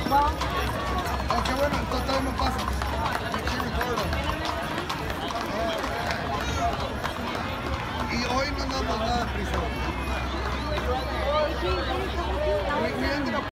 Oh, qué bueno, entonces todavía no pasa. Y hoy no andamos nada de prisa.